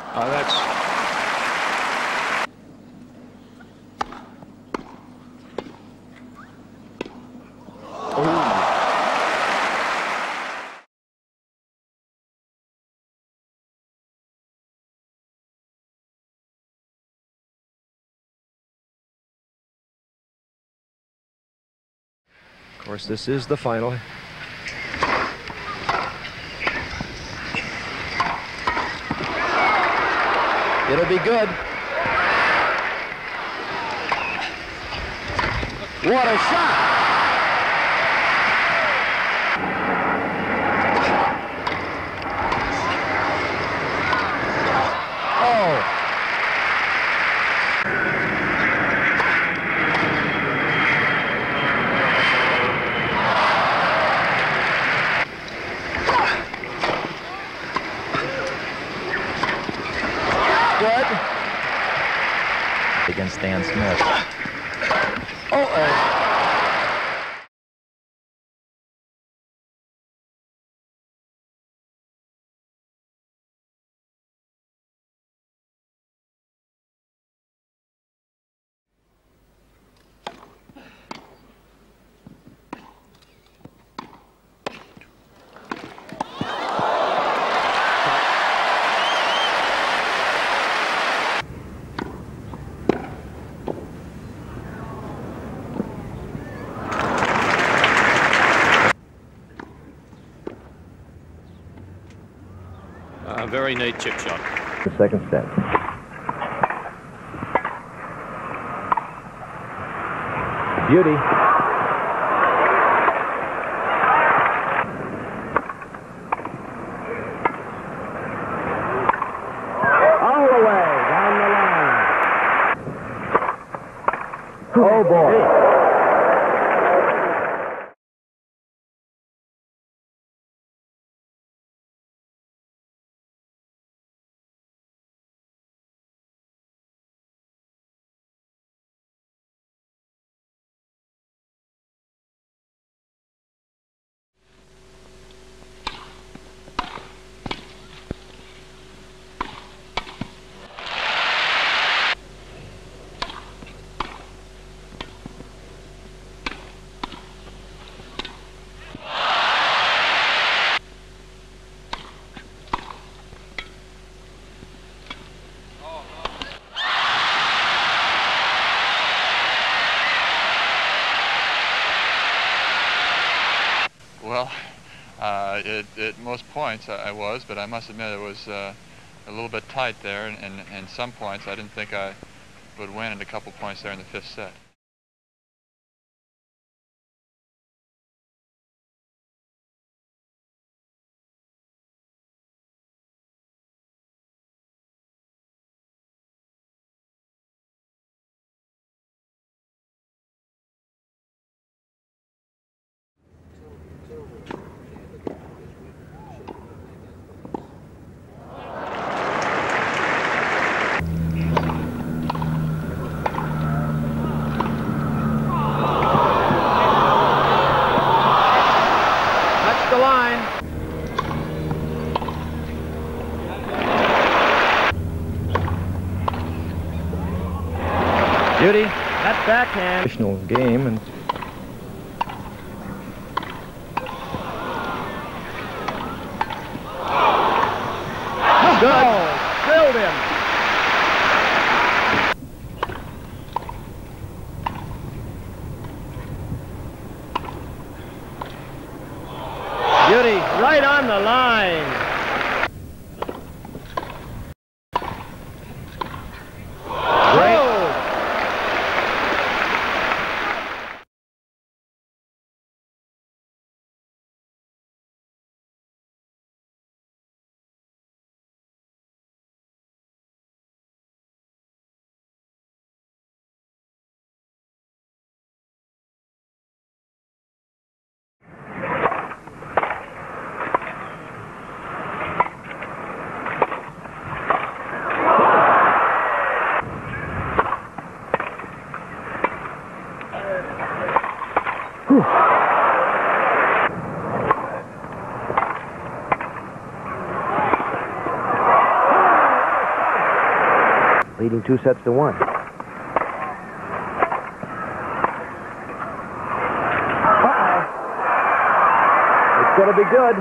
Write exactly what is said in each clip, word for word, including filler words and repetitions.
Uh, that's... Oh. Of course, this is the final. It'll be good. What a shot! Oh! Good. Against Stan Smith. Uh-oh. A very neat chip shot. The second step. Beauty. All the way down the line. Oh boy. Well, uh, it, at most points I, I was, but I must admit it was uh, a little bit tight there, and, and, and some points I didn't think I would win, and a couple points there in the fifth set. The line. Beauty. That's backhand. Additional game and Good. Filled him. Beauty right on the line. leading two sets to one. Uh-oh. It's going to be good.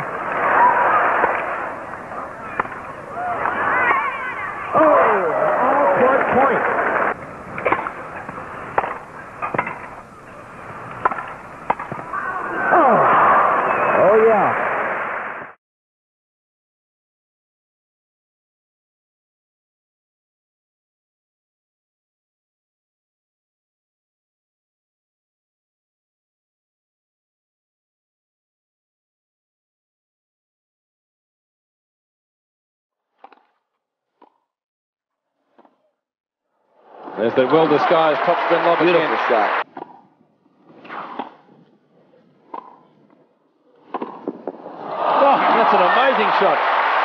Oh, all-court point. Oh, oh yeah. There's the Will Disguise topspin lob again. Beautiful shot. Oh, that's an amazing shot.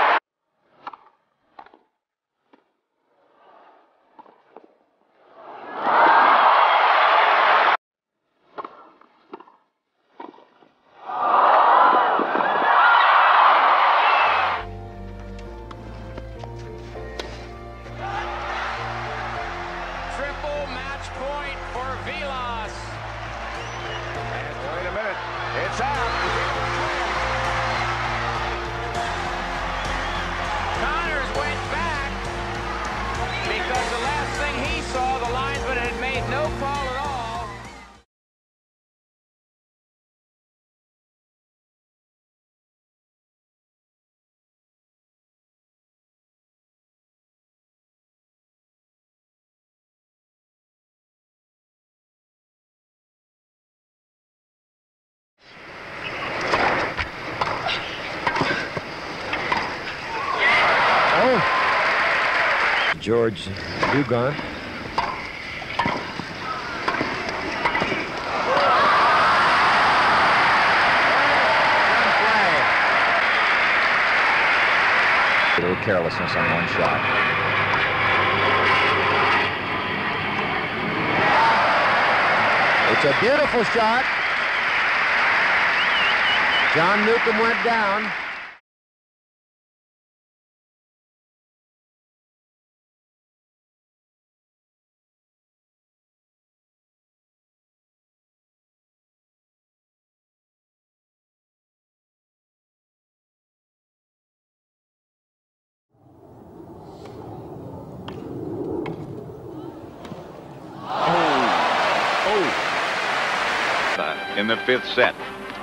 Triple match point for Vilas. And wait a minute, it's out. Connors went back because the last thing he saw, the linesman had made no call at all. George Dugan. A little carelessness on one shot. It's a beautiful shot. John Newcomb went down. In the fifth set.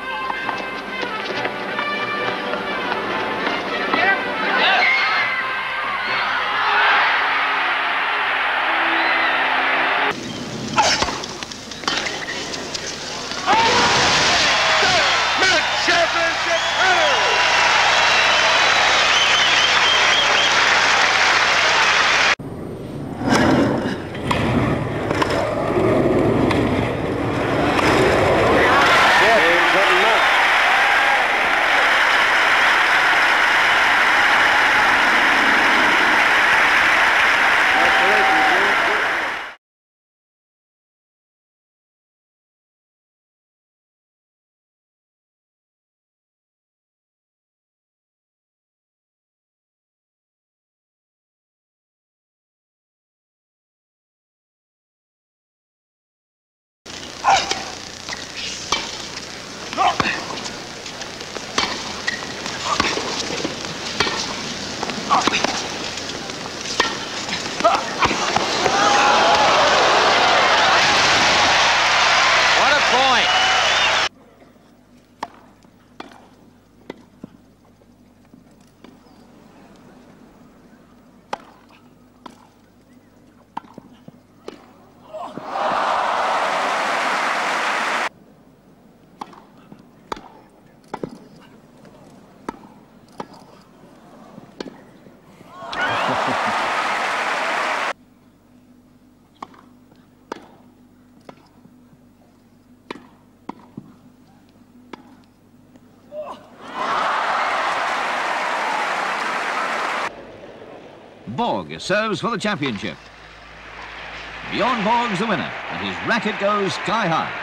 Borg serves for the championship. Bjorn Borg's the winner, and his racket goes sky high.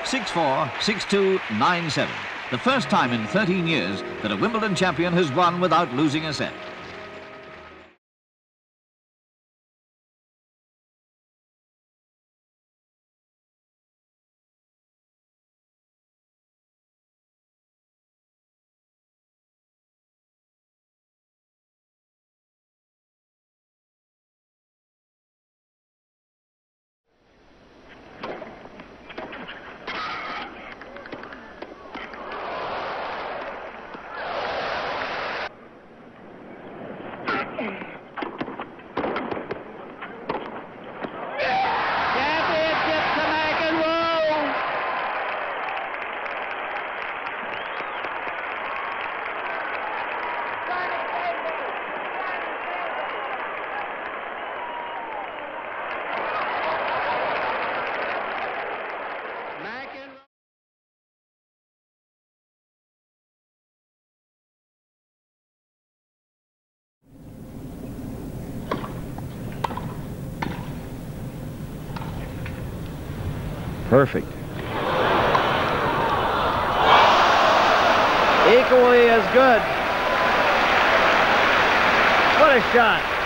six four, six two, nine seven. The first time in thirteen years that a Wimbledon champion has won without losing a set. Perfect. Equally as good. What a shot.